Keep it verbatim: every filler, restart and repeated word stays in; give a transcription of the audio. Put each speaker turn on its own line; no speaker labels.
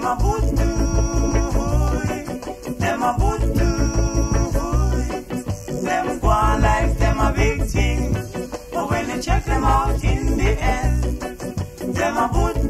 Them a Buttoo, them a Buttoo. Them go on like them a big thing, but when you check them out in the end, them a Buttoo.